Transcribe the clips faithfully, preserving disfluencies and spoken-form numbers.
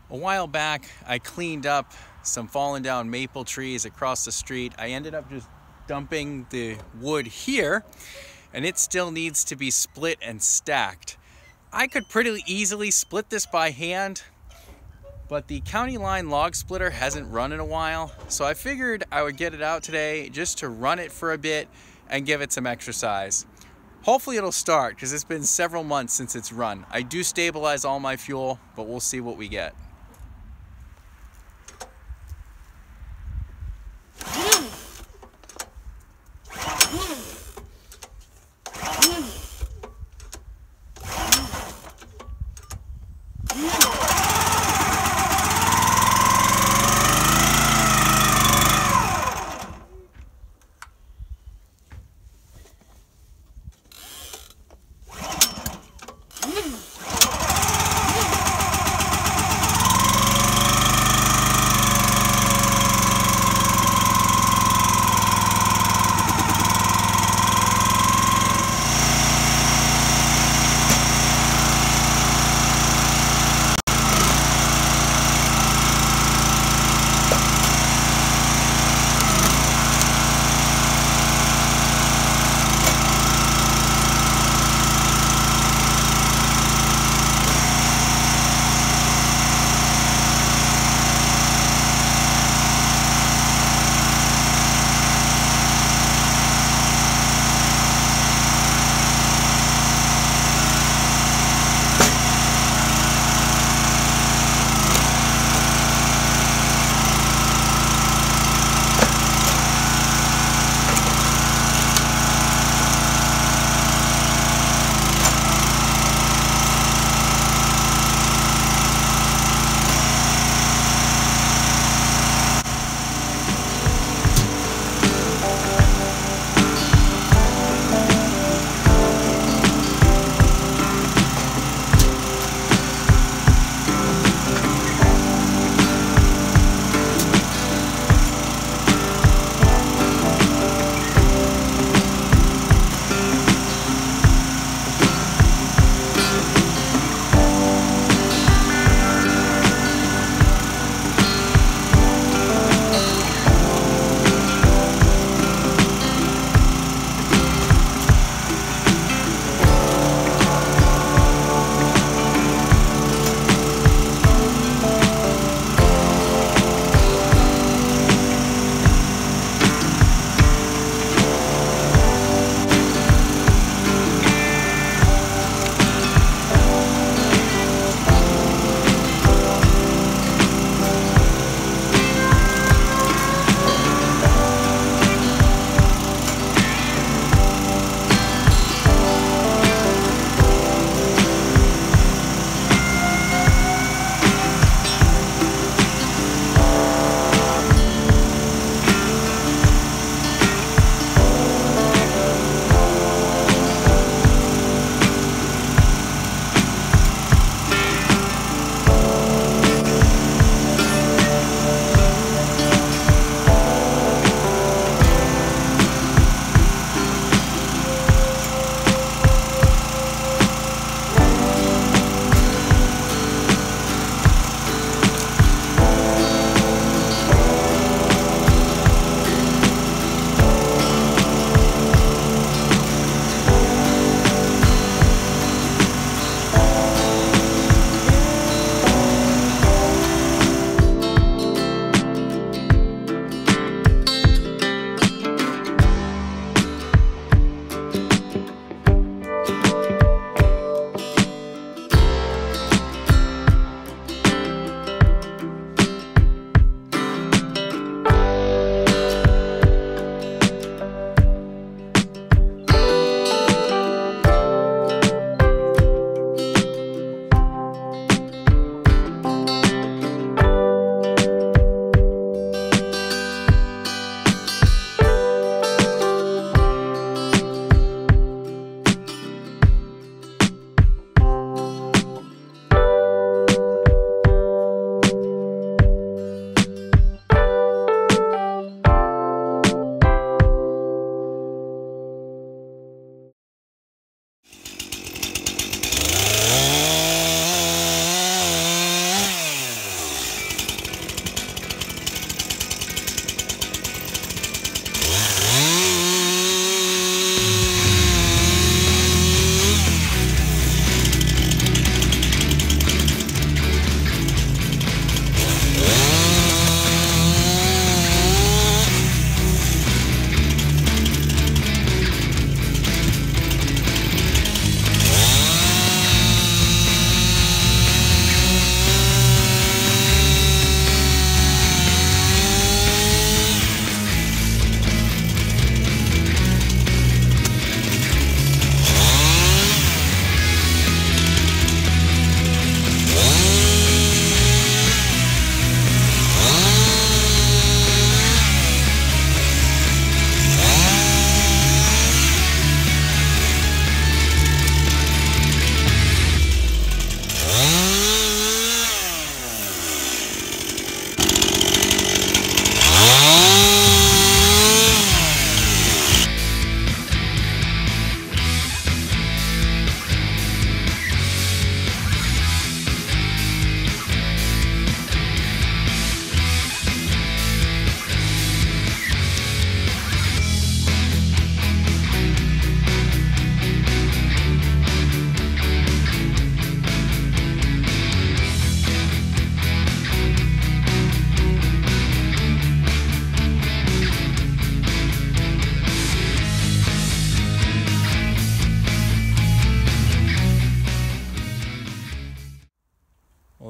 A while back, I cleaned up some fallen down maple trees across the street. I ended up just dumping the wood here, and it still needs to be split and stacked. I could pretty easily split this by hand, but the county line log splitter hasn't run in a while, so I figured I would get it out today just to run it for a bit and give it some exercise. Hopefully it'll start, because it's been several months since it's run. I do stabilize all my fuel, but we'll see what we get.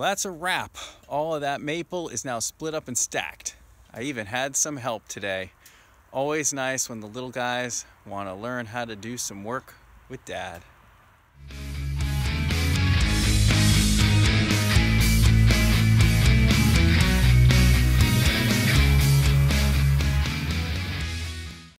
that's a wrap. All of that maple is now split up and stacked. I even had some help today. Always nice when the little guys want to learn how to do some work with Dad.